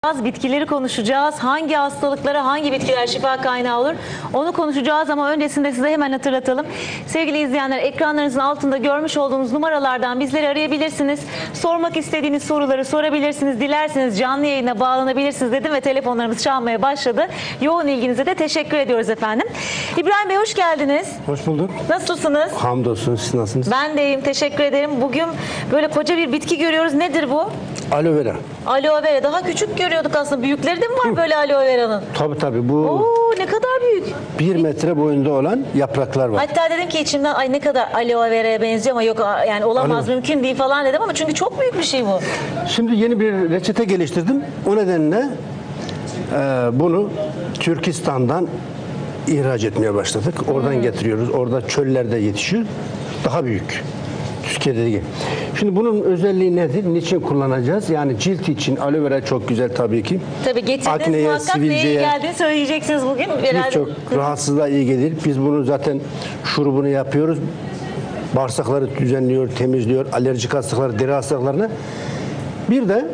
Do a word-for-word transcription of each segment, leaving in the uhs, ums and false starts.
Bitkileri konuşacağız. Hangi hastalıklara hangi bitkiler şifa kaynağı olur? Onu konuşacağız ama öncesinde size hemen hatırlatalım. Sevgili izleyenler, ekranlarınızın altında görmüş olduğunuz numaralardan bizleri arayabilirsiniz. Sormak istediğiniz soruları sorabilirsiniz. Dilerseniz canlı yayına bağlanabilirsiniz dedim ve telefonlarımız çalmaya başladı. Yoğun ilginize de teşekkür ediyoruz efendim. İbrahim Bey hoş geldiniz. Hoş bulduk. Nasılsınız? Hamdolsun. Siz nasılsınız? Ben de iyiyim. Teşekkür ederim. Bugün böyle koca bir bitki görüyoruz. Nedir bu? Aloe vera. Aloe vera. Daha küçük görüyorduk aslında. Büyükleri de mi var böyle aloe vera'nın? Tabii tabii. Bu Oo, ne kadar büyük. bir metre boyunda olan yapraklar var. Hatta dedim ki içimden ay ne kadar aloe vera'ya benziyor ama yok yani olamaz, Aloe. mümkün değil falan dedim ama çünkü çok büyük bir şey bu. Şimdi yeni bir reçete geliştirdim. O nedenle e, bunu Türkistan'dan ihraç etmeye başladık. Oradan Hmm. getiriyoruz. Orada çöllerde yetişiyor. Daha büyük. Türkiye'de değil. Şimdi bunun özelliği nedir? Niçin kullanacağız? Yani cilt için aloe vera çok güzel tabii ki. Tabii getirdiniz Akneye, muhakkak neye iyi sivilceye, geldiğini söyleyeceksiniz bugün. Herhalde. birçok rahatsızlığa iyi gelir. Biz bunu zaten şurubunu yapıyoruz. Bağırsakları düzenliyor, temizliyor. Alerjik hastalıkları, deri hastalıklarına. Bir de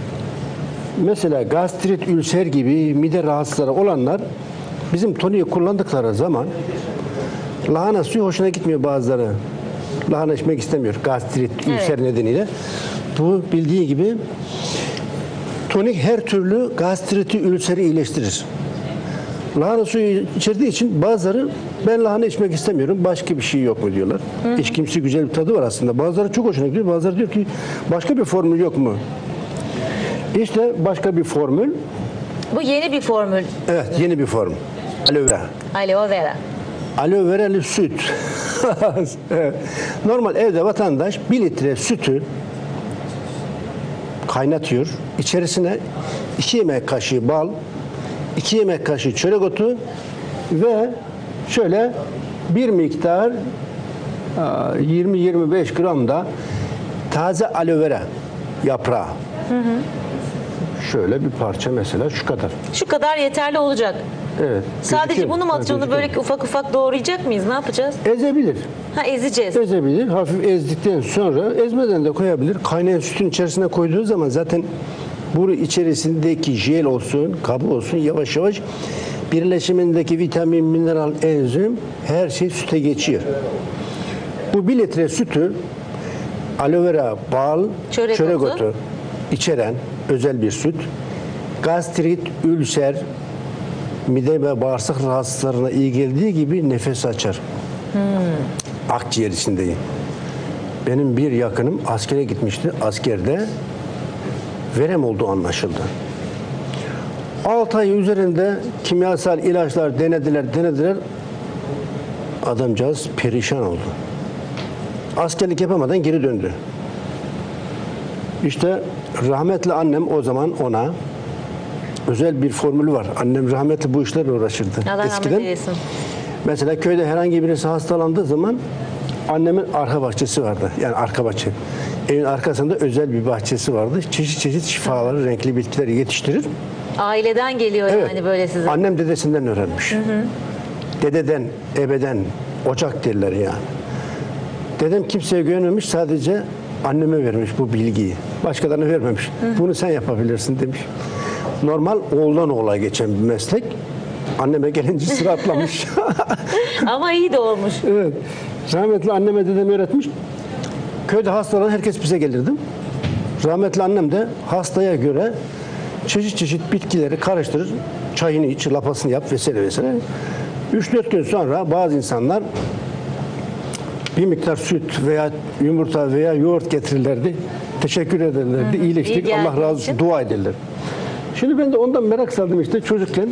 mesela gastrit, ülser gibi mide rahatsızları olanlar bizim toniği kullandıkları zaman lahana suyu hoşuna gitmiyor bazıları. Lahana içmek istemiyor. Gastrit, ülser Evet. nedeniyle. Bu bildiği gibi tonik her türlü gastriti, ülseri iyileştirir. Lahana suyu içerdiği için bazıları ben lahana içmek istemiyorum, başka bir şey yok mu diyorlar. İçkimsi güzel bir tadı var aslında. Bazıları çok hoşuna gidiyor, bazıları diyor ki başka bir formül yok mu? İşte başka bir formül. Bu yeni bir formül. Evet, yeni bir formül. Aloe vera. Aloe vera. Aloe veralı süt. Evet. Normal evde vatandaş bir litre sütü kaynatıyor. İçerisine iki yemek kaşığı bal, iki yemek kaşığı çörek otu ve şöyle bir miktar yirmi yirmi beş gram da taze aloe vera yaprağı. Hı hı. Şöyle bir parça mesela şu kadar. Şu kadar yeterli olacak. Evet. Sadece gözüküyor. bunu mu Ha, atıyoruz? gözüküyor. Böyle ufak ufak doğrayacak mıyız? Ne yapacağız? Ezebilir. Ha ezeceğiz. Ezebilir. Hafif ezdikten sonra ezmeden de koyabilir. Kaynayan sütün içerisine koyduğu zaman zaten bu içerisindeki jel olsun, kabı olsun yavaş yavaş birleşimindeki vitamin, mineral, enzim her şey süte geçiyor. Bu bir litre sütü aloe vera, bal, Çörek çörek, otu. otu içeren özel bir süt. Gastrit, ülser, mide ve bağırsak rahatsızlarına iyi geldiği gibi nefes açar. Hmm. Akciğer içindeyim. Benim bir yakınım askere gitmişti. Askerde verem olduğu anlaşıldı. altı ay üzerinde kimyasal ilaçlar denediler, denediler. Adamcağız perişan oldu. Askerlik yapamadan geri döndü. İşte rahmetli annem o zaman ona özel bir formülü var. Annem rahmetli bu işlerle uğraşırdı. Allah eskiden. rahmet eylesin. Mesela köyde herhangi birisi hastalandığı zaman annemin arka bahçesi vardı. Yani arka bahçe. Evin arkasında özel bir bahçesi vardı. Çeşit çeşit şifaları, renkli bitkileri yetiştirir. Aileden geliyor Evet. yani böyle size. Annem dedesinden öğrenmiş. Hı hı. Dededen, ebeden, ocak derler yani. Dedem kimseye güvenmemiş, sadece anneme vermiş bu bilgiyi. Başkalarına vermemiş. Hı hı. Bunu sen yapabilirsin demiş. Normal oğuldan oğula geçen bir meslek. Anneme gelince sıra atlamış. Ama iyi de olmuş. Evet. Rahmetli anneme dedem öğretmiş. Köyde hastalanan herkes bize gelirdi. Rahmetli annem de hastaya göre çeşit çeşit bitkileri karıştırır. Çayını iç, lapasını yap vesaire vesaire. üç dört gün sonra bazı insanlar bir miktar süt veya yumurta veya yoğurt getirirlerdi. Teşekkür ederlerdi. Hı hı. İyileştik. İyi Allah razı olsun. için. Dua ederler. Şimdi ben de ondan merak saldım işte çocukken.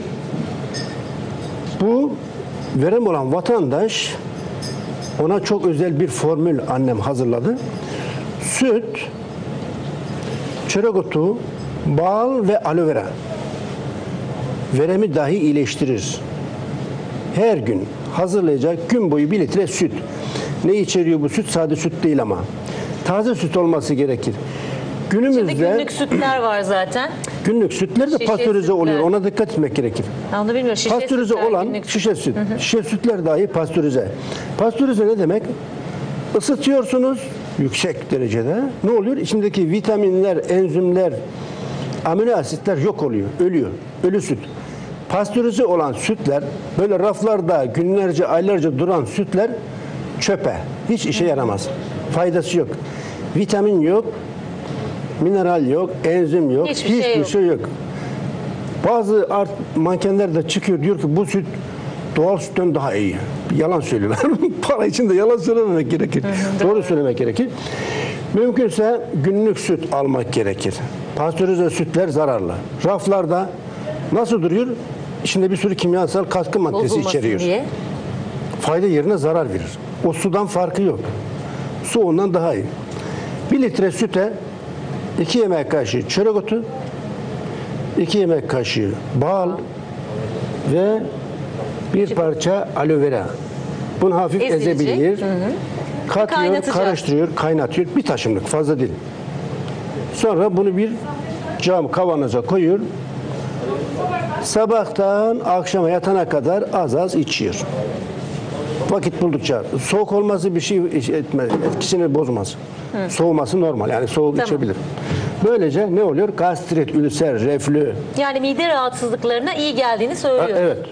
Bu verem olan vatandaş ona çok özel bir formül annem hazırladı. Süt, çörek otu, bal ve aloe vera. Veremi dahi iyileştirir. Her gün hazırlayacak gün boyu bir litre süt. Ne içeriyor bu süt? Sade süt değil ama. Taze süt olması gerekir. Günümüzde Şimdi günlük sütler var zaten. günlük sütler de Şişe pastörize sütler. oluyor. Ona dikkat etmek gerekir. Ha, onu bilmiyorum. Şişe Pastörize sütler, olan günlük süt. şişe süt. Hı hı. Şişe sütler dahi pastörize. Pastörize ne demek? Isıtıyorsunuz yüksek derecede. Ne oluyor? İçindeki vitaminler, enzimler, Amino asitler yok oluyor, ölüyor. Ölü süt. Pastörize olan sütler, böyle raflarda günlerce, aylarca duran sütler çöpe. Hiç işe yaramaz. Faydası yok. Vitamin yok, mineral yok, enzim yok, Hiçbir hiçbir, şey yok. şey yok. Bazı art mankenler de çıkıyor, diyor ki bu süt doğal sütten daha iyi. Yalan söylüyorlar. Para için de yalan söylememek gerekir. Hı hı, doğru söylemek gerekir. Mümkünse günlük süt almak gerekir. Pastörize sütler zararlı. Raflarda nasıl duruyor? İçinde bir sürü kimyasal katkı maddesi Bozulmasın içeriyor. diye. Fayda yerine zarar verir. O sudan farkı yok. Su ondan daha iyi. Bir litre süte iki yemek kaşığı çörek otu, iki yemek kaşığı bal ve bir parça aloe vera. Bunu hafif Ezilecek. ezebilir. Hı hı. Katıyor, Kaynatacağız. karıştırıyor, kaynatıyor. Bir taşımlık, fazla değil. Sonra bunu bir cam kavanoza koyuyor. Sabahtan akşama yatana kadar az az içiyor. Vakit buldukça. Soğuk olması bir şey etmez, etkisini bozmaz. Hı. Soğuması normal, yani soğuk Tamam. içebilir. Böylece ne oluyor? Gastrit, ülser, reflü. Yani mide rahatsızlıklarına iyi geldiğini söylüyor. Ha, evet.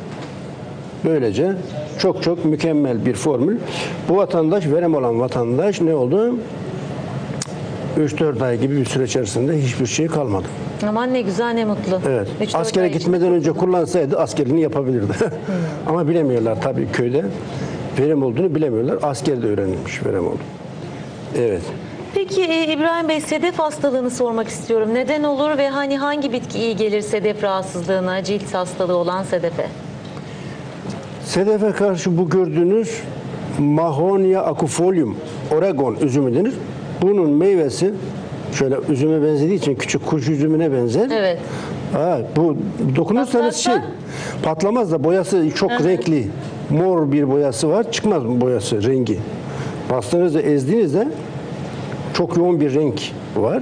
Böylece çok çok mükemmel bir formül. Bu vatandaş, verem olan vatandaş ne oldu? üç dört ay gibi bir süre içerisinde hiçbir şey kalmadı. Aman ne güzel, ne mutlu. Evet. Üç dört Askere ay için. gitmeden önce kullansaydı askerini yapabilirdi. Ama bilemiyorlar tabii köyde. Verim olduğunu bilemiyorlar. Askerde öğrenilmiş verem oldu. Evet. Peki e, İbrahim Bey, sedef hastalığını sormak istiyorum. Neden olur ve hani hangi bitki iyi gelir sedef rahatsızlığına, cilt hastalığı olan sedefe? Sedefe karşı bu gördüğünüz Mahonia acufolium, Oregon üzümü denir. Bunun meyvesi şöyle üzüme benzediği için küçük kuş üzümüne benzer. Evet. Ha, bu dokunursanız şey Patlarsa? patlamaz da boyası çok renkli. Mor bir boyası var. Çıkmaz mı boyası, rengi? Bastığınızda, ezdiğinizde çok yoğun bir renk var.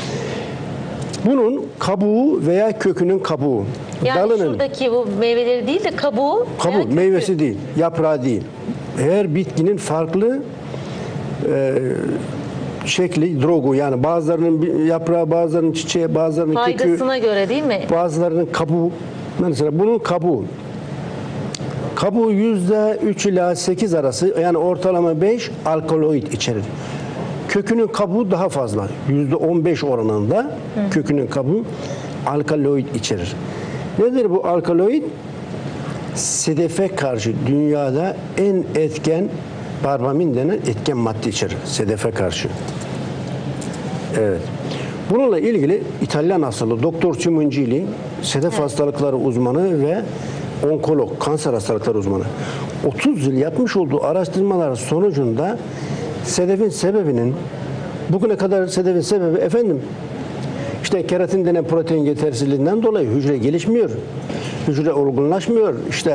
Bunun kabuğu veya kökünün kabuğu. Yani dalının şuradaki bu meyveleri değil de kabuğu. kabuğu, veya kökü. meyvesi değil, yaprağı değil. Her bitkinin farklı e, şekli, drogu, yani bazılarının bir yaprağı, bazılarının çiçeği, bazılarının kökü, Faydasına göre değil mi? bazılarının kabuğu. Mesela bunun kabuğu. Kabuğu yüzde üç ila sekiz arası, yani ortalama beş alkaloid içerir. Kökünün kabuğu daha fazla. yüzde on beş oranında Hı. kökünün kabuğu alkaloid içerir. Nedir bu alkaloid? Sedefe karşı dünyada en etken barbamin denen etken madde içerir. Sedefe karşı. Evet. Bununla ilgili İtalyan asıllı Doktor Simoncini, sedef evet. hastalıkları uzmanı ve onkolog, kanser hastalıkları uzmanı. otuz yıl yapmış olduğu araştırmalar sonucunda sedefin sebebinin, bugüne kadar sedefin sebebi efendim işte keratin denen protein yetersizliğinden dolayı hücre gelişmiyor. Hücre olgunlaşmıyor. İşte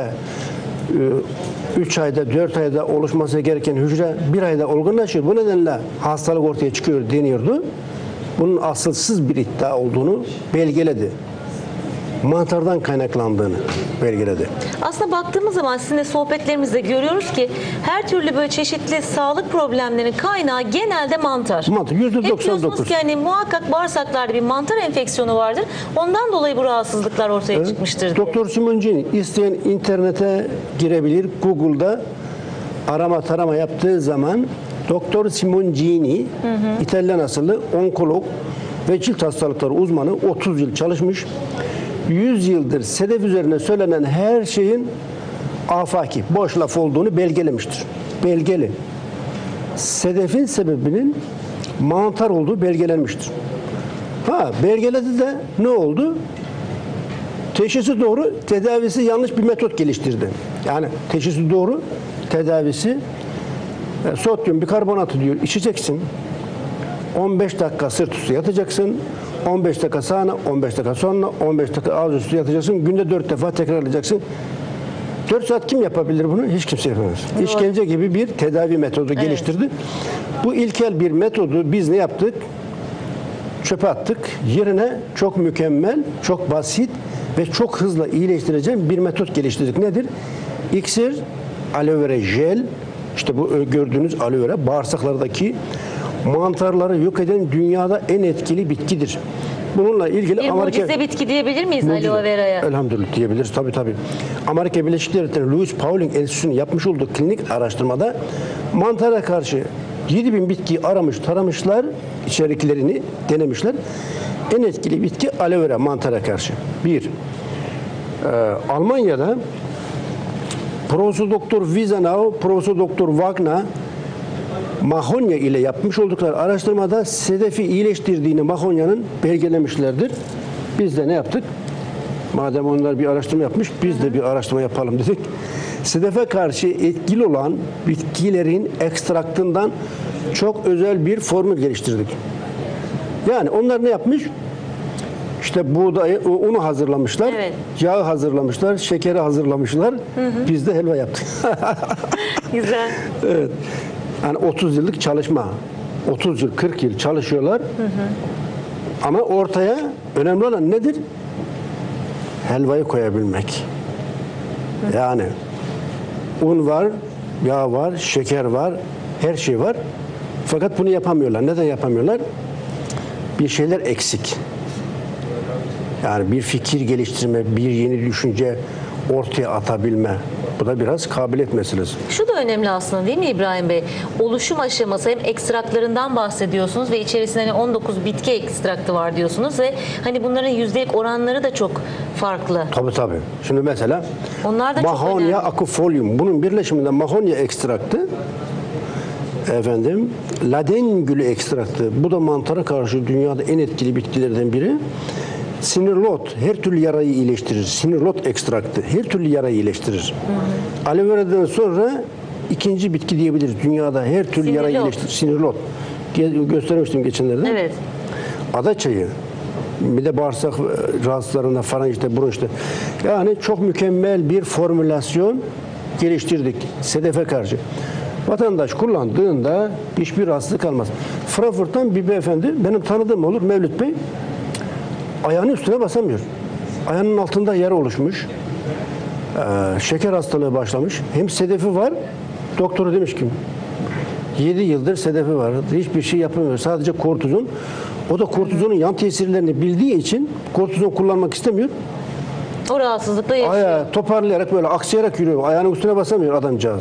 üç ayda, dört ayda oluşması gereken hücre bir ayda olgunlaşıyor. Bu nedenle hastalık ortaya çıkıyor deniyordu. Bunun asılsız bir iddia olduğunu belgeledi. Mantardan kaynaklandığını belgeledi. Aslında baktığımız zaman sizinle sohbetlerimizde görüyoruz ki her türlü böyle çeşitli sağlık problemlerinin kaynağı genelde mantar. Mantar yüzde Hep doksan diyorsunuz dokuz. ki hani muhakkak bağırsaklarda bir mantar enfeksiyonu vardır. Ondan dolayı bu rahatsızlıklar ortaya Evet. çıkmıştır diye. Doktor Simoncini isteyen internete girebilir. Google'da arama tarama yaptığı zaman Doktor Simoncini, hı hı. İtalyan asıllı onkolog ve cilt hastalıkları uzmanı, otuz yıl çalışmış. yüz yıldır sedef üzerine söylenen her şeyin afaki, boş laf olduğunu belgelemiştir. Belgeli. Sedefin sebebinin mantar olduğu belgelenmiştir. Ha, belgeledi de ne oldu? Teşhisi doğru, tedavisi yanlış bir metot geliştirdi. Yani teşhisi doğru, tedavisi e, sodyum bikarbonatı diyor, içeceksin. on beş dakika sırt üstü yatacaksın. on beş dakika sağına, on beş dakika sonra, on beş dakika ağız üstü yatacaksın. Günde dört defa tekrarlayacaksın. dört saat kim yapabilir bunu? Hiç kimse yapamaz. Evet. İşkence gibi bir tedavi metodu Evet. geliştirdi. Bu ilkel bir metodu biz ne yaptık? Çöpe attık. Yerine çok mükemmel, çok basit ve çok hızlı iyileştireceğim bir metot geliştirdik. Nedir? İksir, aloe vera jel, işte bu gördüğünüz aloe vera bağırsaklardaki mantarları yok eden dünyada en etkili bitkidir. Bununla ilgili Bir Amerika... mucize bitki diyebilir miyiz Mucize. aloe vera'ya? Elhamdülillah diyebiliriz. Tabii tabii. Amerika Birleşik Devletleri'nin Louis Pauling Enstitüsü'nün yapmış olduğu klinik araştırmada mantara karşı yedi bin bitkiyi aramış, taramışlar, içeriklerini denemişler. En etkili bitki aloe vera mantara karşı. Bir, e, Almanya'da Profesör Doktor Wiesenau, Profesör Doktor Wagner mahonya ile yapmış oldukları araştırmada sedefi iyileştirdiğini mahonyanın belgelemişlerdir. Biz de ne yaptık? Madem onlar bir araştırma yapmış, biz de bir araştırma yapalım dedik. Sedefe karşı etkili olan bitkilerin ekstraktından çok özel bir formül geliştirdik. Yani onlar ne yapmış? İşte buğdayı, unu hazırlamışlar, Evet. yağı hazırlamışlar, şekeri hazırlamışlar. Hı hı. Biz de helva yaptık. Güzel. Evet. Yani otuz yıllık çalışma. otuz yıl, kırk yıl çalışıyorlar. Hı hı. Ama ortaya önemli olan nedir? Helvayı koyabilmek. Hı. Yani un var, yağ var, şeker var, her şey var. Fakat bunu yapamıyorlar. Neden yapamıyorlar? Bir şeyler eksik. Yani bir fikir geliştirme, bir yeni düşünce ortaya atabilme. Bu da biraz kabiliyet meselesi. Şu da önemli aslında değil mi İbrahim Bey? Oluşum aşaması, hem ekstraklarından bahsediyorsunuz ve içerisinde hani on dokuz bitki ekstraktı var diyorsunuz ve hani bunların yüzdelik oranları da çok farklı. Tabii tabii. Şimdi mesela Onlar da çok mahonya önemli. acifolium. Bunun birleşiminde mahonya ekstraktı, efendim, laden gülü ekstraktı. Bu da mantara karşı dünyada en etkili bitkilerden biri. Sinirlot her türlü yarayı iyileştirir. Sinirlot ekstraktı her türlü yarayı iyileştirir. Aloe vera'dan sonra ikinci bitki diyebiliriz. Dünyada her türlü Sinirlot. yarayı iyileştirir. Sinirlot. Ge- Göstermiştim geçenlerde. Evet. Ada çayı. Bir de bağırsak rahatsızlarında falan işte bronşta. Yani çok mükemmel bir formülasyon geliştirdik sedefe karşı. Vatandaş kullandığında hiçbir rahatsızlık kalmaz. Frankfurt'tan bir beyefendi, benim tanıdığım olur, Mevlüt Bey, ayağının üstüne basamıyor. Ayağının altında yer oluşmuş. Ee, şeker hastalığı başlamış. Hem sedefi var. Doktoru demiş ki yedi yıldır sedefi var. Hiçbir şey yapamıyor. Sadece kortizon. O da kortizonun yan tesirlerini bildiği için kortizon kullanmak istemiyor. O rahatsızlıkla yaşıyor. Ayağı toparlayarak böyle aksayarak yürüyor. Ayağının üstüne basamıyor adamcağız.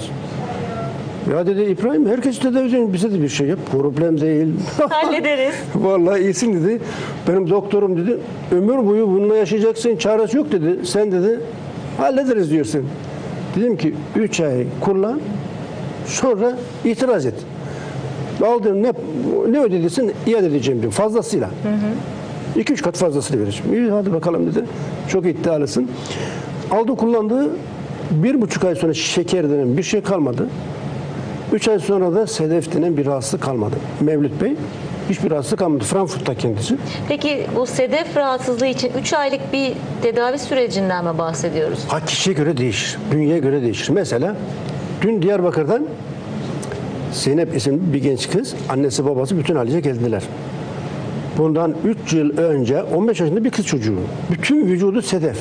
Ya dedi İbrahim, herkes tedavi ediyor. Bize de bir şey yap. Problem değil. Hallederiz. Vallahi iyisin dedi. Benim doktorum dedi, ömür boyu bununla yaşayacaksın, çaresi yok dedi. Sen dedi, hallederiz diyorsun. Dedim ki üç ay kullan, sonra itiraz et. Aldığın ne, ne ödediysen iade edeceğim diyor. Fazlasıyla. iki üç kat fazlasını vereceğim. İyi hadi bakalım dedi. Çok iddialısın. Aldı kullandığı bir buçuk ay sonra şeker denen bir şey kalmadı. Üç ay sonra da sedef denen bir rahatsızlık kalmadı. Mevlüt Bey hiçbir rahatsızlık kalmadı. Frankfurt'ta kendisi. Peki bu sedef rahatsızlığı için üç aylık bir tedavi sürecinden mi bahsediyoruz? Ha, kişiye göre değişir. Bünyeye göre değişir. Mesela dün Diyarbakır'dan Zeynep isimli bir genç kız, annesi babası bütün ailece geldiler. Bundan üç yıl önce on beş yaşında bir kız çocuğu. Bütün vücudu sedef.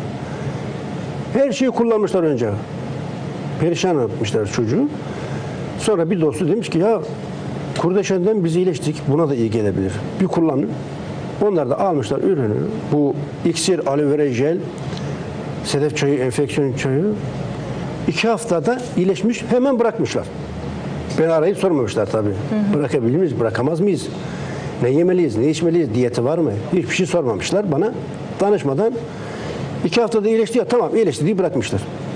Her şeyi kullanmışlar önce. Perişan etmişler çocuğu. Sonra bir dostu demiş ki ya kurdeşenden biz iyileştik. Buna da iyi gelebilir. Bir kullanın. Onlar da almışlar ürünü. Bu iksir, aloe vera jel, sedef çayı, enfeksiyon çayı. iki haftada iyileşmiş. Hemen bırakmışlar. Beni arayıp sormamışlar tabii. Hı hı. Bırakabilir miyiz? Bırakamaz mıyız? Ne yemeliyiz? Ne içmeliyiz? Diyeti var mı? Hiçbir şey sormamışlar bana. Danışmadan iki haftada iyileşti ya, tamam iyileşti diye bırakmışlar.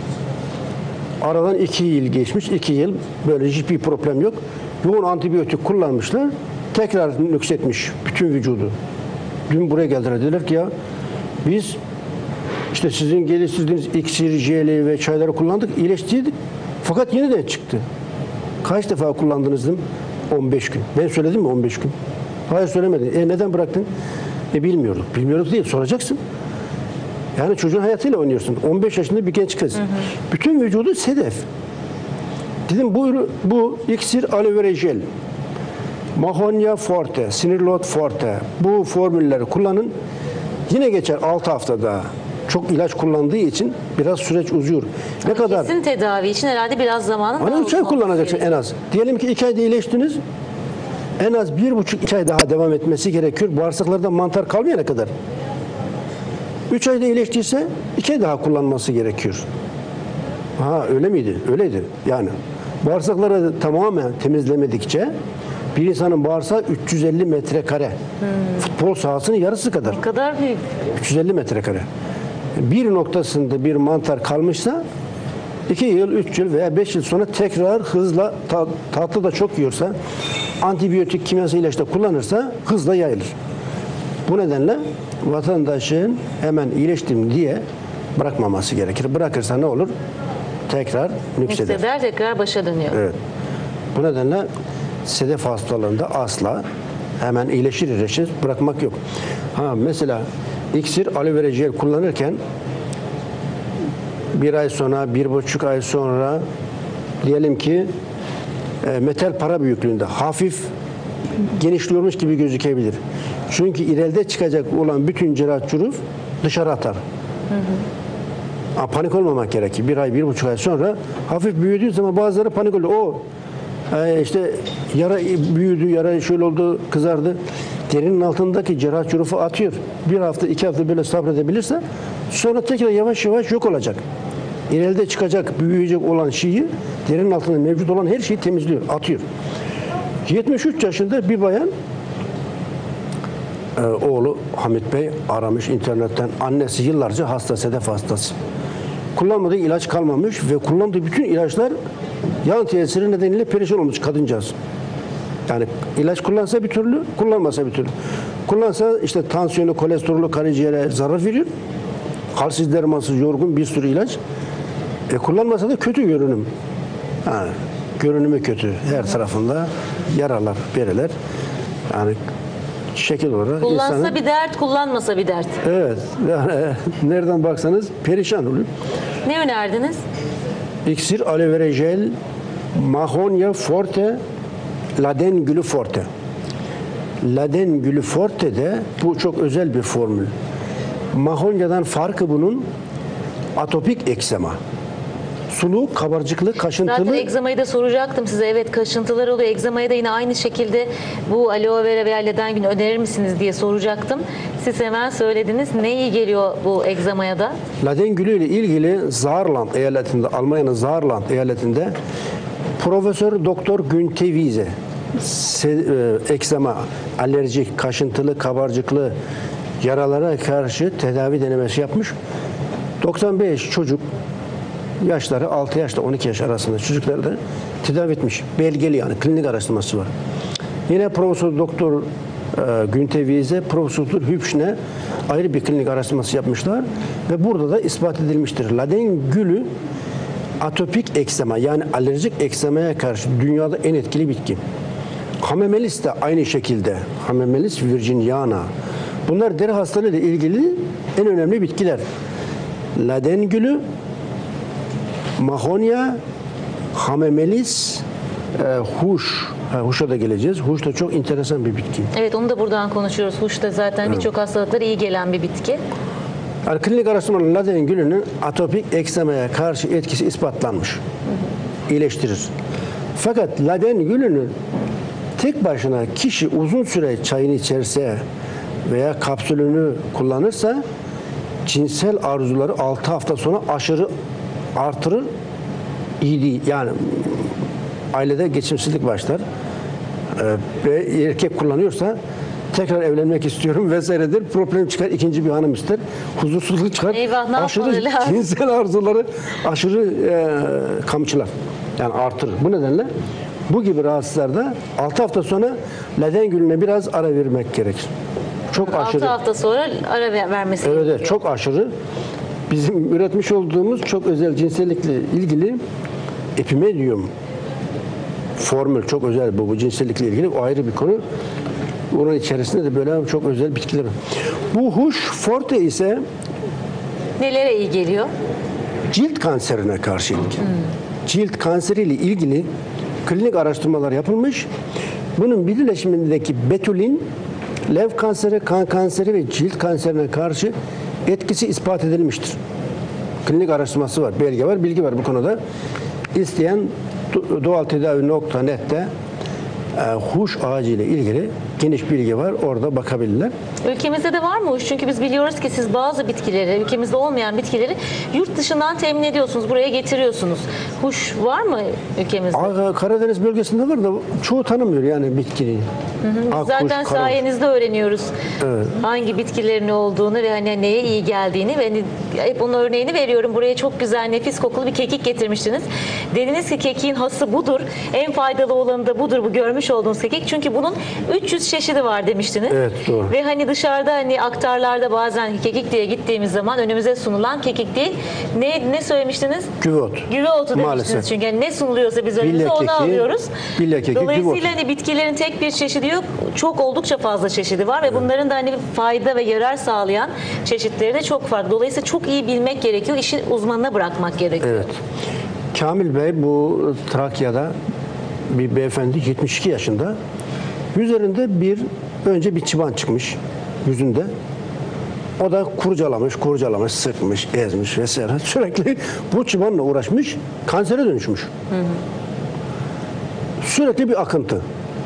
Aradan iki yıl geçmiş. iki yıl böyle hiçbir problem yok. Yoğun antibiyotik kullanmışlar. Tekrar nüksetmiş bütün vücudu. Dün buraya geldiler. Dediler ki ya biz işte sizin geliştirdiğiniz iksir, jeli ve çayları kullandık. İyileştiydik. Fakat yeniden çıktı. Kaç defa kullandınız dedim? on beş gün. Ben söyledim mi on beş gün? Hayır söylemedin. E neden bıraktın? E bilmiyorduk. Bilmiyorduk değil. Soracaksın. Yani çocuğun hayatıyla oynuyorsun. on beş yaşında bir genç kız. Hı hı. Bütün vücudu sedef. Dedim bu, bu iksir aloe vera jel, mahonya forte, sinirlot forte. Bu formülleri kullanın. Yine geçer altı haftada. Çok ilaç kullandığı için biraz süreç uzuyor. Ne Yani kadar? kesin tedavi için herhalde biraz zamanın Hani üç ay kullanacaksın en az. Diyelim ki iki ayda iyileştiniz. en az bir buçuk iki ay daha devam etmesi gerekiyor. Bağırsaklarda mantar kalmayana kadar. Üç ayda iyileştiyse iki ay daha kullanması gerekiyor. Ha öyle miydi? Öyleydi. Yani bağırsakları tamamen temizlemedikçe bir insanın bağırsağı üç yüz elli metrekare. Hmm. Futbol sahasının yarısı kadar. Ne kadar büyük. üç yüz elli metrekare. Bir noktasında bir mantar kalmışsa iki yıl, üç yıl veya beş yıl sonra tekrar hızla ta, tatlı da çok yiyorsa, antibiyotik kimyasal ilaç da kullanırsa hızla yayılır. Bu nedenle vatandaşın hemen iyileştim diye bırakmaması gerekir. Bırakırsa ne olur? Tekrar nükseder. Nükseder, tekrar başa dönüyor. Evet. Bu nedenle sedef hastalığında asla hemen iyileşir iyileşir bırakmak yok. Ha mesela iksir, aloe vera jel kullanırken bir ay sonra, bir buçuk ay sonra diyelim ki e, metal para büyüklüğünde hafif genişliyormuş gibi gözükebilir. Çünkü ileride çıkacak olan bütün cerrah çürüf dışarı atar. Hı hı. Ha, panik olmamak gerekir. Bir ay, bir buçuk ay sonra hafif büyüdüğü zaman bazıları panik oluyor. O e, işte yara büyüdü, yara şöyle oldu, kızardı. Derinin altındaki cerrah çürüfü atıyor. Bir hafta, iki hafta böyle sabredebilirse sonra tekrar yavaş yavaş yok olacak. İleride çıkacak, büyüyecek olan şeyi, derinin altında mevcut olan her şeyi temizliyor, atıyor. yetmiş üç yaşında bir bayan, e, oğlu Hamit Bey aramış internetten. Annesi yıllarca hasta, sedef hastası. Kullanmadığı ilaç kalmamış ve kullandığı bütün ilaçlar yan tesiri nedeniyle perişan olmuş kadıncağız. Yani ilaç kullansa bir türlü, kullanmasa bir türlü. Kullansa işte tansiyonu, kolesterolü, karaciğere zarar veriyor. Halsiz, dermansız, yorgun bir sürü ilaç. E kullanmasa da kötü görünüm. Ha, görünümü kötü. Her tarafında yaralar, bereler. Yani şekil olarak Kullansa insanın, bir dert, kullanmasa bir dert. evet. Yani nereden baksanız perişan oluyor. Ne önerdiniz? İksir, aloe vera jel, Mahonia forte, Laden gülü forte. Laden gülü forte de bu çok özel bir formül. Mahonya'dan farkı bunun atopik eksema. Sulu, kabarcıklı, kaşıntılı. Zaten egzamayı da soracaktım size. Evet, kaşıntılar oluyor. Egzamaya da yine aynı şekilde bu aloe vera veya leden gülü önerir misiniz diye soracaktım. Siz hemen söylediniz. Ne iyi geliyor bu egzamaya da? Laden gülü ile ilgili Saarland eyaletinde, Almanya'nın Saarland eyaletinde Profesör Doktor Günter Wiese egzama, alerjik, kaşıntılı, kabarcıklı yaralara karşı tedavi denemesi yapmış. doksan beş çocuk, yaşları altı yaşla on iki yaş arasında çocukları da tedavi etmiş. Belgeli yani klinik araştırması var. Yine Profesör Doktor e, Günter Wiese, Profesör Hübsch'ne ayrı bir klinik araştırması yapmışlar ve burada da ispat edilmiştir. Laden gülü atopik eksema yani alerjik eksemaya karşı dünyada en etkili bitki. Hamamelis de aynı şekilde. Hamamelis virginiana. Bunlar deri hastalığı ile ilgili en önemli bitkiler. Laden gülü, Mahonia, Hamamelis, e, huş. Ha, huşa da geleceğiz. Huş da çok enteresan bir bitki. Evet, onu da buradan konuşuyoruz. Huş da zaten evet. Birçok hastalıklara iyi gelen bir bitki. Yani klinik araştırmanın laden gülünün atopik eksemaya karşı etkisi ispatlanmış. Hı hı. İyileştirir. Fakat laden gülünün tek başına kişi uzun süre çayını içerse veya kapsülünü kullanırsa cinsel arzuları altı hafta sonra aşırı artırır. İyi değil. Yani ailede geçimsizlik başlar. Ee, ve erkek kullanıyorsa tekrar evlenmek istiyorum vesairedir. Problem çıkar. İkinci bir hanım ister. Huzursuzluk çıkar. Eyvah, ne aşırı cinsel arzuları aşırı e, kamçılar. Yani artırır. Bu nedenle bu gibi rahatsızlarda altı hafta sonra laden gülüne biraz ara vermek gerekir. Çok altı aşırı. hafta sonra ara vermesi evet, gerekiyor. Evet, çok aşırı. Bizim üretmiş olduğumuz çok özel cinsellikle ilgili epimedium formül çok özel bu, bu cinsellikle ilgili o ayrı bir konu. Onun içerisinde de böyle çok özel bitkiler var. Bu huş forte ise nelere iyi geliyor? Cilt kanserine karşı ilgili. Hmm. Cilt kanseriyle ilgili klinik araştırmalar yapılmış. Bunun birleşimindeki betulin, lev kanseri, kan kanseri ve cilt kanserine karşı etkisi ispat edilmiştir. Klinik araştırması var, belge var, bilgi var bu konuda. İsteyen doğal tedavi nokta net'te huş ağacı ile ilgili geniş bilgi var. Orada bakabilirler. Ülkemizde de var mı huş? Çünkü biz biliyoruz ki siz bazı bitkileri, ülkemizde olmayan bitkileri yurt dışından temin ediyorsunuz, buraya getiriyorsunuz. Huş var mı ülkemizde? Aa, Karadeniz bölgesinde var da çoğu tanımıyor yani bitkinin. Akkuş, Zaten karakuş. sayenizde öğreniyoruz hangi bitkilerin olduğunu ve hani neye iyi geldiğini ve hani hep onun örneğini veriyorum. Buraya çok güzel nefis kokulu bir kekik getirmiştiniz. Dediniz ki kekiğin hası budur. En faydalı olanı da budur bu görmüş olduğunuz kekik. Çünkü bunun üç yüz çeşidi var demiştiniz. Evet, doğru. Ve hani dışarıda hani aktarlarda bazen kekik diye gittiğimiz zaman önümüze sunulan kekik değil. Ne ne söylemiştiniz? Güve otu. Güve otu demiştiniz. Maalesef. Çünkü yani ne sunuluyorsa biz önümüze Bilye onu keki, alıyoruz. bilye keki, güve Dolayısıyla otu. hani bitkilerin tek bir çeşidi yok. Çok oldukça fazla çeşidi var ve bunların da hani fayda ve yarar sağlayan çeşitleri de çok farklı. Dolayısıyla çok iyi bilmek gerekiyor. İşin uzmanına bırakmak gerekiyor. Evet. Kamil Bey bu Trakya'da bir beyefendi yetmiş iki yaşında. Üzerinde bir önce bir çıban çıkmış yüzünde. O da kurcalamış, kurcalamış, sıkmış, ezmiş vesaire. Sürekli bu çıbanla uğraşmış, kansere dönüşmüş. Hı hı. Sürekli bir akıntı.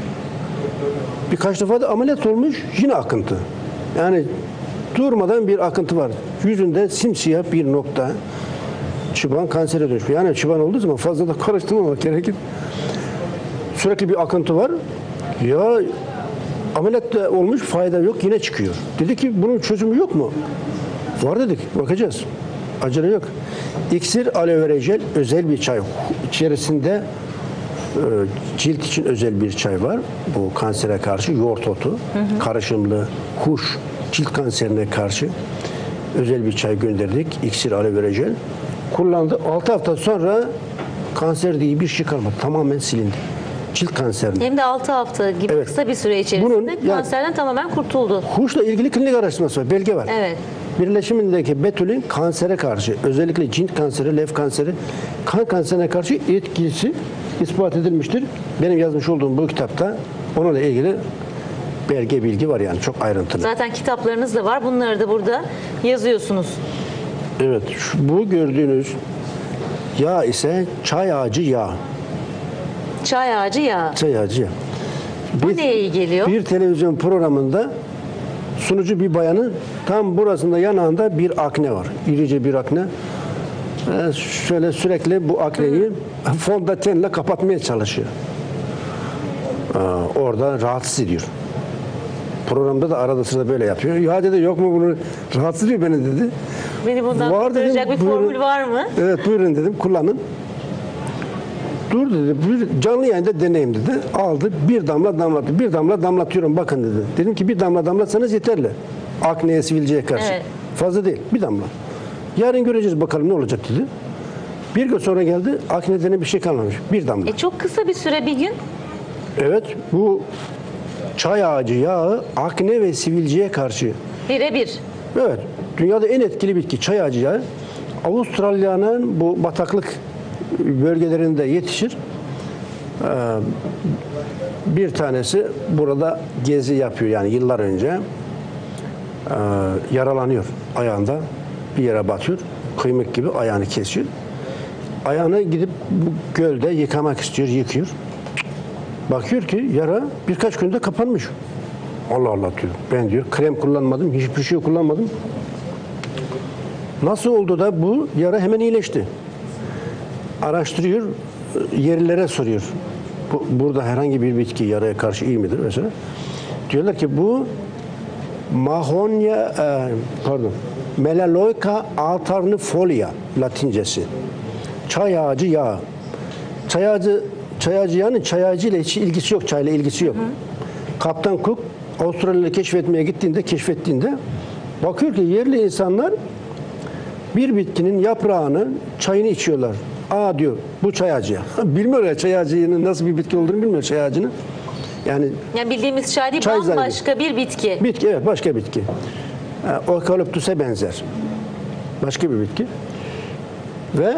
Birkaç defa da ameliyat olmuş, yine akıntı. Yani durmadan bir akıntı var. Yüzünde simsiyah bir nokta. Çıban kansere dönüşmüş. Yani çıban olduğu zaman fazla da karıştırmamak gerekir. Sürekli bir akıntı var. Ya ameliyat da olmuş, fayda yok, yine çıkıyor. Dedi ki bunun çözümü yok mu? Var dedik, bakacağız. Acele yok. İksir aloe vera jel özel bir çay. İçerisinde e, cilt için özel bir çay var. Bu kansere karşı yoğurt otu, hı hı. karışımlı huş, cilt kanserine karşı özel bir çay gönderdik. İksir aloe vera jel. Kullandı. altı hafta sonra kanser diye bir şey kalmadı. Tamamen silindi. Cilt kanserini. Hem de altı hafta gibi Evet. kısa bir süre içerisinde Bunun, yani, kanserden tamamen kurtuldu. Huşla ilgili klinik araştırması var, belge var. Evet. Birleşimindeki betülün kansere karşı, özellikle cilt kanseri, lenf kanseri, kan kanserine karşı etkisi ispat edilmiştir. Benim yazmış olduğum bu kitapta onunla ilgili belge bilgi var yani çok ayrıntılı. Zaten kitaplarınız da var. Bunları da burada yazıyorsunuz. Evet, şu, bu gördüğünüz yağ ise çay ağacı yağı. Çay ağacı yağı. Çay ağacı yağı. Bu neye iyi geliyor? Bir televizyon programında sunucu bir bayanın tam burasında yanağında bir akne var. İrice bir akne. Ee, şöyle sürekli bu akneyi fondötenle kapatmaya çalışıyor. Ee, orada rahatsız ediyor. Programda da arada sırada böyle yapıyor. Ya dedi yok mu bunu rahatsız ediyor beni dedi. Beni bundan Var dedim, kurtaracak bir buyurun. formül var mı? Evet buyurun dedim kullanın. Dur dedi, bir canlı yayında deneyim dedi. Aldı, bir damla damlattı. Bir damla damlatıyorum bakın dedi. Dedim ki bir damla damlatsanız yeterli. Akneye, sivilceye karşı. Evet. Fazla değil, bir damla. Yarın göreceğiz bakalım ne olacak dedi. Bir gün sonra geldi, akne denen bir şey kalmamış. Bir damla. E çok kısa bir süre, bir gün. Evet, bu çay ağacı yağı akne ve sivilceye karşı. Birebir. Evet, dünyada en etkili bitki çay ağacı yağı. Avustralya'nın bu bataklık bölgelerinde yetişir. Ee, bir tanesi burada gezi yapıyor yani yıllar önce. Ee, yaralanıyor ayağında. Bir yere batıyor. Kıymık gibi ayağını kesiyor. Ayağını gidip bu gölde yıkamak istiyor, yıkıyor. Bakıyor ki yara birkaç günde kapanmış. Allah Allah diyor. Ben diyor krem kullanmadım, hiçbir şey kullanmadım. Nasıl oldu da bu yara hemen iyileşti? Araştırıyor, yerlilere soruyor. Bu, burada herhangi bir bitki yaraya karşı iyi midir mesela? Diyorlar ki bu Mahonia, e, pardon, Melaleuca alternifolia Latincesi. Çay ağacı yağı. Çay ağacı, çay ağacı yağının çay ağacı ile hiç ilgisi yok, çayla ilgisi yok. Hı hı. Kaptan Cook Avustralya'yı keşfetmeye gittiğinde, keşfettiğinde bakıyor ki yerli insanlar bir bitkinin yaprağını, çayını içiyorlar. Aa diyor, bu çay ağacı yağı. Bilmiyor ya çay ağacının nasıl bir bitki olduğunu bilmiyor çay ağacının. Yani, yani bildiğimiz çay değil, çay bambaşka bir bitki. Bitki, evet başka bitki. Yani, Eukaliptüse benzer. Başka bir bitki. Ve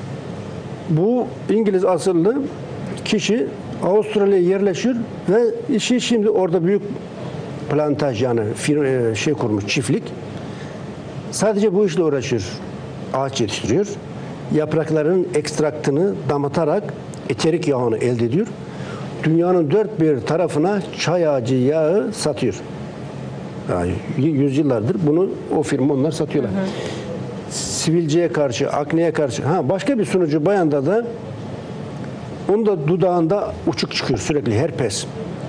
bu İngiliz asıllı kişi Avustralya'ya yerleşiyor ve işi şimdi orada büyük plantaj yani şey kurmuş, çiftlik. Sadece bu işle uğraşıyor. Ağaç yetiştiriyor. Yaprakların ekstraktını damıtarak eterik yağını elde ediyor. dünyanın dört bir tarafına çay ağacı yağı satıyor. Yani yüzyıllardır bunu o firma onlar satıyorlar. Hı hı. Sivilceye karşı, akneye karşı. Ha başka bir sunucu bayanda da onun da dudağında uçuk çıkıyor sürekli herpes.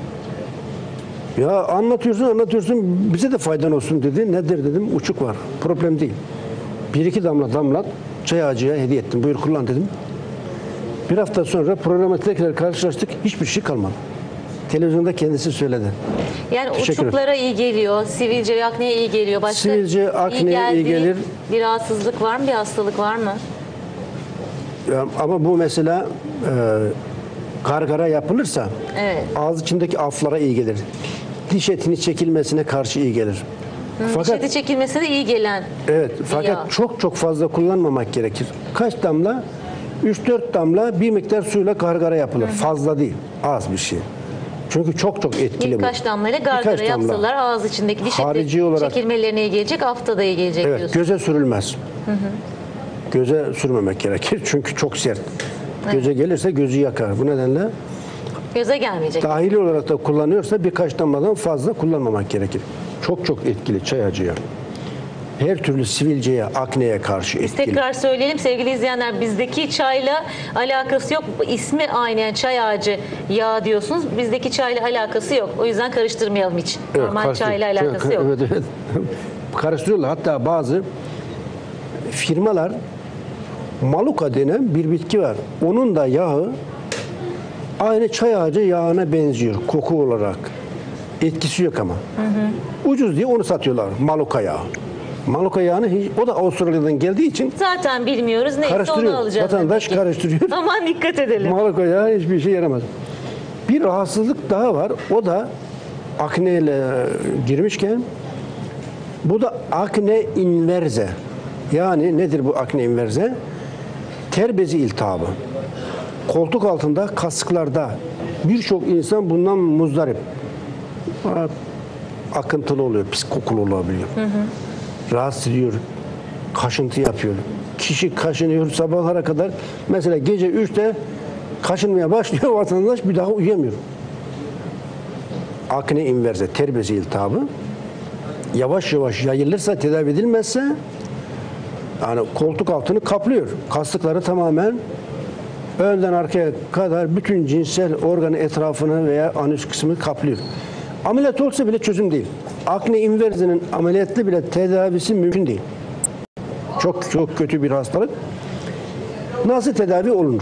Ya anlatıyorsun anlatıyorsun bize de faydan olsun dedi. Nedir dedim uçuk var. Problem değil. Bir iki damla damlat çay ağacıya hediye ettim. Buyur kullan dedim. Bir hafta sonra programa tekrar karşılaştık. Hiçbir şey kalmadı. Televizyonda kendisi söyledi. Yani uçuklara iyi geliyor, sivilce, akneye iyi geliyor. Başka sivilce, akneye iyi, iyi gelir. Bir rahatsızlık var mı, bir hastalık var mı? Ya, ama bu mesela e, gargara yapılırsa evet. ağız içindeki aflara iyi gelir. Diş etini çekilmesine karşı iyi gelir. Hı, fakat, diş eti çekilmesine iyi gelen. Evet, fakat yağ. Çok çok fazla kullanmamak gerekir. Kaç damla? üç dört damla bir miktar suyla gargara yapılır. Hı hı. Fazla değil, az bir şey. Çünkü çok çok etkili. Birkaç damlayla gargara damla. Yapsalar ağız içindeki diş eti olarak, çekilmelerine iyi gelecek, afta da iyi gelecek evet, diyorsun. Göze sürülmez. Hı hı. Göze sürmemek gerekir çünkü çok sert. Göze evet. gelirse gözü yakar. Bu nedenle göze gelmeyecek. Dahili olarak da kullanıyorsa birkaç damladan fazla kullanmamak gerekir. Çok çok etkili çay ağacı yağı. Her türlü sivilceye, akneye karşı Biz etkili. tekrar söyleyelim sevgili izleyenler, bizdeki çayla alakası yok. İsmi aynen çay ağacı yağı diyorsunuz. Bizdeki çayla alakası yok. O yüzden karıştırmayalım hiç. Evet, normal çayla alakası yok. Evet, evet. Karıştırıyorlar. Hatta bazı firmalar maluka denen bir bitki var. Onun da yağı aynı çay ağacı yağına benziyor koku olarak. Etkisi yok ama. Hı hı. Ucuz diye onu satıyorlar. Maluka yağı. Maluka yağını hiç, o da Avustralya'dan geldiği için zaten bilmiyoruz. Neyse onu alacağız. Vatandaş karıştırıyor. Aman dikkat edelim. Maluka yağı hiçbir şey yaramaz. Bir rahatsızlık daha var. O da akneyle girmişken bu da akne inverse. Yani nedir bu akne inverse? Ter bezi iltihabı. Koltuk altında, kasıklarda birçok insan bundan muzdarip. Akıntılı oluyor, pis kokulu olabiliyor. Hı hı. Rahatsız ediyor, kaşıntı yapıyor. Kişi kaşınıyor sabahlara kadar. Mesela gece üçte kaşınmaya başlıyor vatandaş, bir daha uyuyamıyor. Akne inverse, ter bezi iltihabı yavaş yavaş yayılırsa, tedavi edilmezse yani koltuk altını kaplıyor. Kasıkları tamamen önden arkaya kadar bütün cinsel organı etrafını veya anüs kısmını kaplıyor. Ameliyat olsa bile çözüm değil. Akne inverse'nin ameliyatlı bile tedavisi mümkün değil. Çok çok kötü bir hastalık. Nasıl tedavi olunur?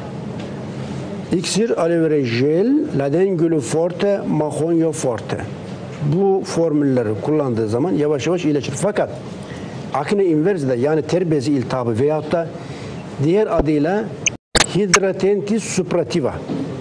İksir, aloe vera jel, ladengülü forte, mahonyo forte. Bu formülleri kullandığı zaman yavaş yavaş iyileşir. Fakat akne inverse'de yani ter bezi iltihabı veyahut da diğer adıyla hidradenitis suppurativa.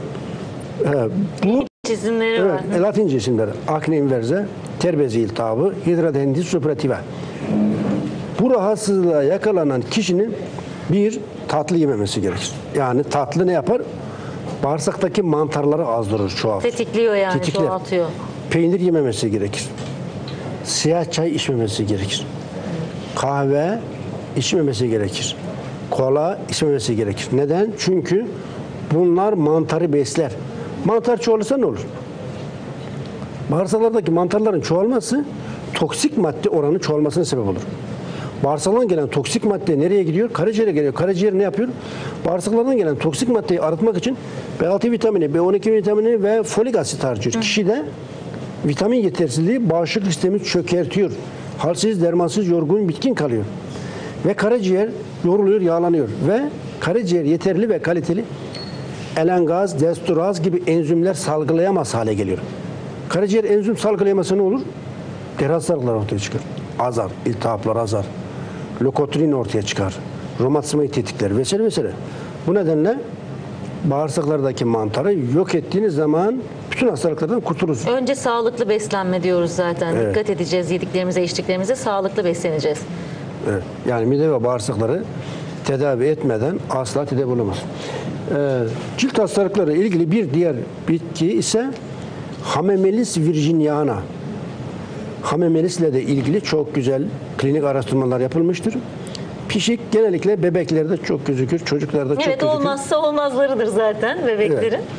Bu isimleri evet, var. Latince isimleri. Akne inverse, ter bezi iltihabı, hidradenitis suppurativa. Bu rahatsızlığa yakalanan kişinin bir tatlı yememesi gerekir. Yani tatlı ne yapar? Bağırsaktaki mantarları azdırır, çoğaltır. Tetikliyor yani, Tetikler. çoğaltıyor. Peynir yememesi gerekir. Siyah çay içmemesi gerekir. Kahve içmemesi gerekir. Kola içmemesi gerekir. Neden? Çünkü bunlar mantarı besler. Mantar çoğalırsa ne olur? Bağırsaklardaki mantarların çoğalması toksik madde oranı çoğalmasına sebep olur. Bağırsaklardan gelen toksik madde nereye gidiyor? Karaciğere geliyor. Karaciğer ne yapıyor? Bağırsaklardan gelen toksik maddeyi arıtmak için B altı vitamini, B on iki vitamini ve folik asit harcıyor. Hı. Kişide vitamin yetersizliği bağışıklık sistemi çökertiyor. Halsiz, dermansız, yorgun, bitkin kalıyor. Ve karaciğer yoruluyor, yağlanıyor. Ve karaciğer yeterli ve kaliteli elengaz, desturaz gibi enzimler salgılayamaz hale geliyor. Karaciğer enzim salgılayamasa ne olur? Deri hastalıklar ortaya çıkar. Azar, iltihaplar azar. Lokotrin ortaya çıkar. Romatizmayı tetikler vesaire vesaire. Bu nedenle bağırsaklardaki mantarı yok ettiğiniz zaman bütün hastalıklardan kurtulursunuz. Önce sağlıklı beslenme diyoruz zaten. Evet. Dikkat edeceğiz yediklerimize, içtiklerimize, sağlıklı besleneceğiz. Evet. Yani mide ve bağırsakları tedavi etmeden asla tedavi olamaz. Ee, cilt hastalıkları ilgili bir diğer bitki ise Hamamelis virginiana. Hamamelis ile de ilgili çok güzel klinik araştırmalar yapılmıştır. Pişik genellikle bebeklerde çok gözükür, çocuklarda çok evet, gözükür. Evet, olmazsa olmazlarıdır zaten bebeklerin.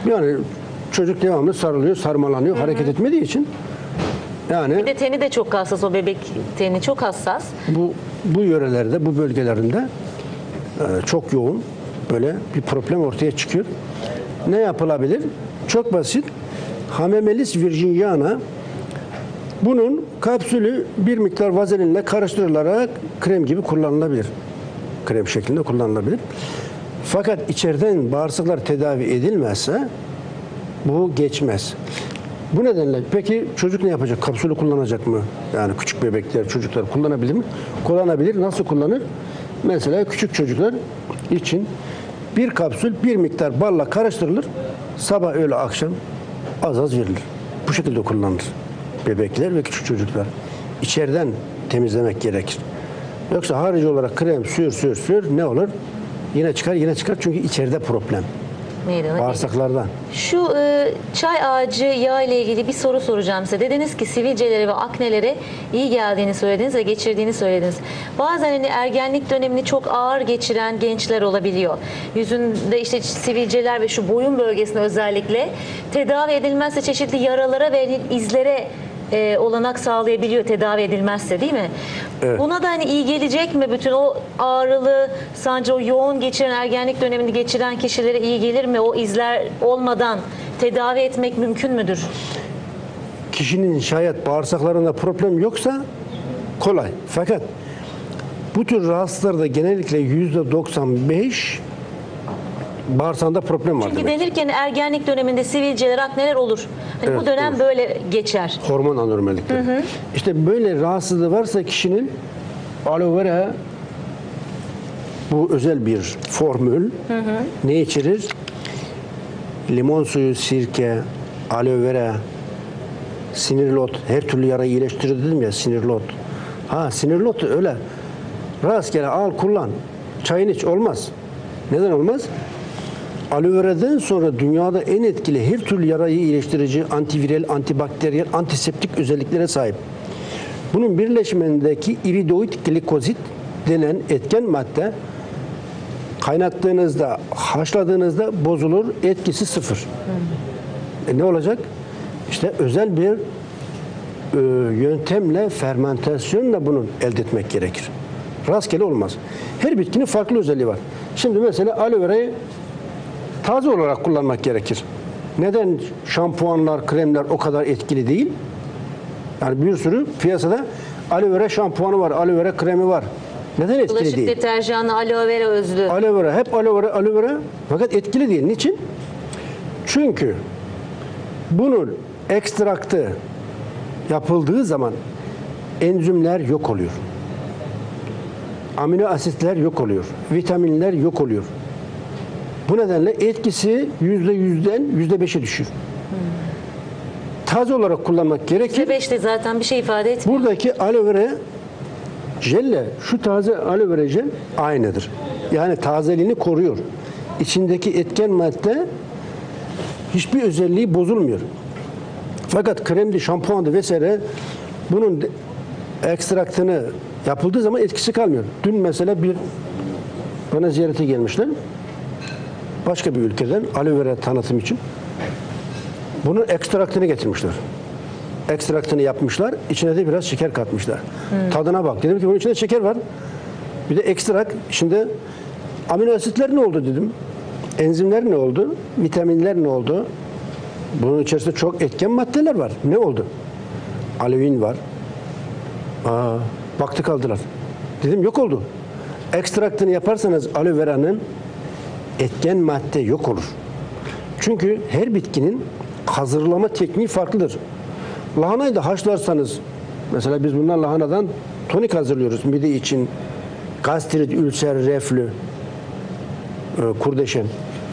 Yani çocuk devamlı sarılıyor, sarmalanıyor, hareket etmediği için yani Bir de teni de çok hassas, o bebek teni çok hassas. bu bu yörelerde, bu bölgelerinde e, çok yoğun böyle bir problem ortaya çıkıyor. Ne yapılabilir? Çok basit. Hamamelis virginiana, bunun kapsülü bir miktar vazelinle karıştırılarak krem gibi kullanılabilir. Krem şeklinde kullanılabilir. Fakat içeriden bağırsaklar tedavi edilmezse bu geçmez. Bu nedenle peki çocuk ne yapacak? Kapsülü kullanacak mı? Yani küçük bebekler, çocuklar kullanabilir mi? Kullanabilir. Nasıl kullanır? Mesela küçük çocuklar için bir kapsül bir miktar balla karıştırılır. Sabah, öğle, akşam az az verilir. Bu şekilde kullanılır. Bebekler ve küçük çocuklar. İçeriden temizlemek gerekir. Yoksa harici olarak krem sür sür sür ne olur? Yine çıkar yine çıkar çünkü içeride problem. Meydana Bağırsaklardan. Şu e, çay ağacı yağı ile ilgili bir soru soracağım size. Dediniz ki sivilcelere ve aknelere iyi geldiğini söylediniz ve geçirdiğini söylediniz. Bazen hani ergenlik dönemini çok ağır geçiren gençler olabiliyor. Yüzünde işte sivilceler ve şu boyun bölgesinde özellikle tedavi edilmezse çeşitli yaralara ve izlere e, olanak sağlayabiliyor tedavi edilmezse, değil mi? Evet. Buna da hani iyi gelecek mi? Bütün o ağrılı, sancı, o yoğun geçiren, ergenlik dönemini geçiren kişilere iyi gelir mi? O izler olmadan tedavi etmek mümkün müdür? Kişinin şayet bağırsaklarında problem yoksa kolay. Fakat bu tür rahatsızlarda genellikle yüzde doksan beş bağırsağında problem var Çünkü demek. denirken ergenlik döneminde sivilceler, akneler olur. Hani Evet, bu dönem olur. böyle geçer. Hormon anormallikleri. İşte böyle rahatsızlığı varsa kişinin aloe vera, bu özel bir formül, hı hı, ne içerir? Limon suyu, sirke, aloe vera, sinirlot, her türlü yarayı iyileştirir dedim ya, sinirlot. Ha, sinirlot öyle rastgele al kullan, çayını iç olmaz. Neden olmaz? Aloe vera'dan sonra dünyada en etkili her türlü yarayı iyileştirici, antiviral, antibakteriyel, antiseptik özelliklere sahip. Bunun birleşimindeki iridoid glikozit denen etken madde kaynattığınızda, haşladığınızda bozulur, etkisi sıfır. Hmm. E ne olacak? İşte özel bir e, yöntemle, fermentasyonla bunu elde etmek gerekir. Rastgele olmaz. Her bitkinin farklı özelliği var. Şimdi mesela aloe vera'yı taze olarak kullanmak gerekir. Neden şampuanlar, kremler o kadar etkili değil? Yani bir sürü piyasada aloe vera şampuanı var, aloe vera kremi var. Neden etkili Bulaşık değil? deterjanı, aloe vera özlü. Aloe vera, hep aloe vera, aloe vera fakat etkili değil. Niçin? Çünkü bunun ekstraktı yapıldığı zaman enzimler yok oluyor. Amino asitler yok oluyor. Vitaminler yok oluyor. Bu nedenle etkisi yüzde yüzden yüzde beşe düşüyor. Hmm. Taze olarak kullanmak gerekir. yüzde beş de zaten bir şey ifade etmiyor. Buradaki aloe vera jelle, şu taze aloe vera jel aynıdır. Yani tazeliğini koruyor. İçindeki etken madde hiçbir özelliği bozulmuyor. Fakat kremdi, şampuandı vesaire bunun ekstraktını yapıldığı zaman etkisi kalmıyor. Dün mesela bir bana ziyarete gelmişler. Başka bir ülkeden aloe vera tanıtım için. Bunun ekstraktını getirmişler. Ekstraktını yapmışlar. İçine de biraz şeker katmışlar. Hmm. Tadına bak. Dedim ki bunun içinde şeker var. Bir de ekstrak. Şimdi amino asitler ne oldu dedim. Enzimler ne oldu? Vitaminler ne oldu? Bunun içerisinde çok etken maddeler var. Ne oldu? Aloin var. Aa, baktı kaldılar. Dedim yok oldu. Ekstraktını yaparsanız aloe vera'nın etken madde yok olur. Çünkü her bitkinin hazırlama tekniği farklıdır. Lahanayı da haşlarsanız, mesela biz bundan lahanadan tonik hazırlıyoruz mide için. Gastrit, ülser, reflü, kurdeşen.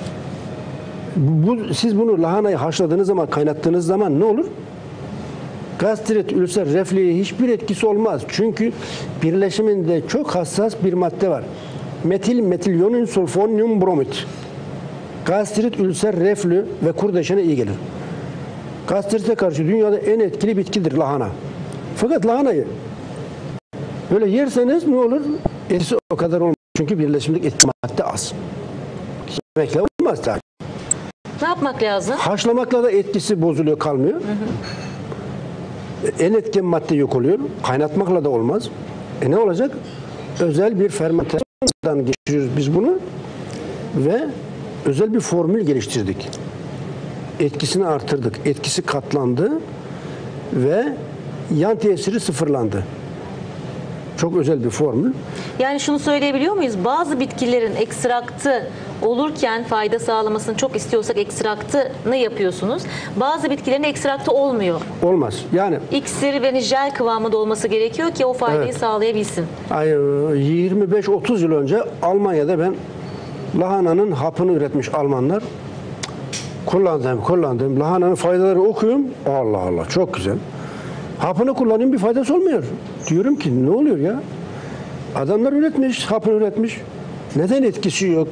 Bu, siz bunu lahanayı haşladığınız zaman, kaynattığınız zaman ne olur? Gastrit, ülser, reflüye hiçbir etkisi olmaz. Çünkü birleşiminde çok hassas bir madde var. Metil, metilyonin, sulfonyum, bromit. Gastrit, ülser, reflü ve kurdeşene iyi gelir. Gastrite karşı dünyada en etkili bitkidir lahana. Fakat lahanayı böyle yerseniz ne olur? Etkisi o kadar olmaz. Çünkü birleşimdeki etki madde az. Yemekle olmaz tabii. Ne yapmak lazım? Haşlamakla da etkisi bozuluyor, kalmıyor. Hı hı. En etken madde yok oluyor. Kaynatmakla da olmaz. E ne olacak? Özel bir fermentasyondan geçiriyoruz biz bunu ve özel bir formül geliştirdik. Etkisini artırdık. Etkisi katlandı ve yan tesiri sıfırlandı. Çok özel bir formül. Yani şunu söyleyebiliyor muyuz? Bazı bitkilerin ekstraktı olurken fayda sağlamasını çok istiyorsak ekstraktını yapıyorsunuz. Bazı bitkilerin ekstraktı olmuyor. Olmaz. Yani İksiri ve jel kıvamında olması gerekiyor ki o faydayı Evet. sağlayabilsin. yirmi beş otuz yıl önce Almanya'da ben lahananın hapını üretmiş Almanlar. Kullandım, kullandım. Lahananın faydaları okuyorum. Allah Allah, çok güzel. Hapını kullanıyorum, bir faydası olmuyor. Diyorum ki ne oluyor ya? Adamlar üretmiş, hapını üretmiş. Neden etkisi yok?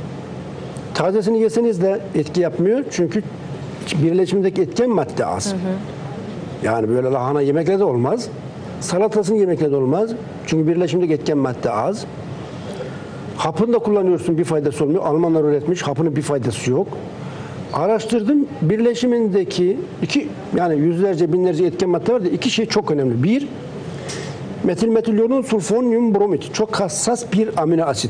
Tazesini yeseniz de etki yapmıyor. Çünkü birleşimdeki etken madde az. Hı hı. Yani böyle lahana yemekle de olmaz. Salatasını yemekle de olmaz. Çünkü birleşimdeki etken madde az. Hapını da kullanıyorsun, bir faydası olmuyor. Almanlar üretmiş, hapının bir faydası yok. Araştırdım, birleşimindeki iki, yani yüzlerce binlerce etken madde var da iki şey çok önemli. Bir, metilmetilyonun sulfonyum bromit. Çok hassas bir amino asit.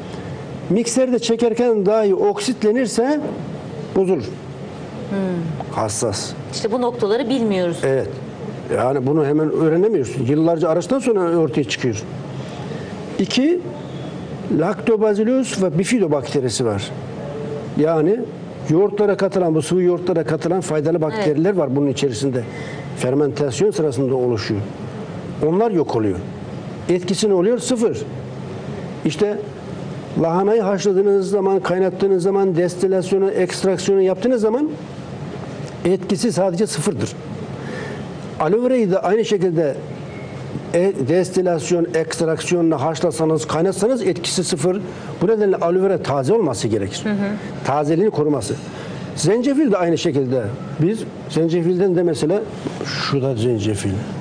Mikserde çekerken dahi oksitlenirse bozulur. Hmm. Hassas. İşte bu noktaları bilmiyoruz. Evet. Yani bunu hemen öğrenemiyorsun. Yıllarca araçtan sonra ortaya çıkıyor. İki, Lactobacillus ve bifidobakterisi var. Yani yoğurtlara katılan, bu sıvı yoğurtlara katılan faydalı bakteriler evet. var bunun içerisinde. Fermentasyon sırasında oluşuyor. Onlar yok oluyor. Etkisi ne oluyor? Sıfır. İşte lahanayı haşladığınız zaman, kaynattığınız zaman, destilasyonu, ekstraksiyonu yaptığınız zaman etkisi sadece sıfırdır. Aloe verayı da aynı şekilde e, destilasyon, ekstraksiyonla haşlasanız, kaynatsanız etkisi sıfır. Bu nedenle aloe vera taze olması gerekir. Hı hı. Tazeliğini koruması. Zencefil de aynı şekilde. Biz zencefilden de mesela, şu da zencefil.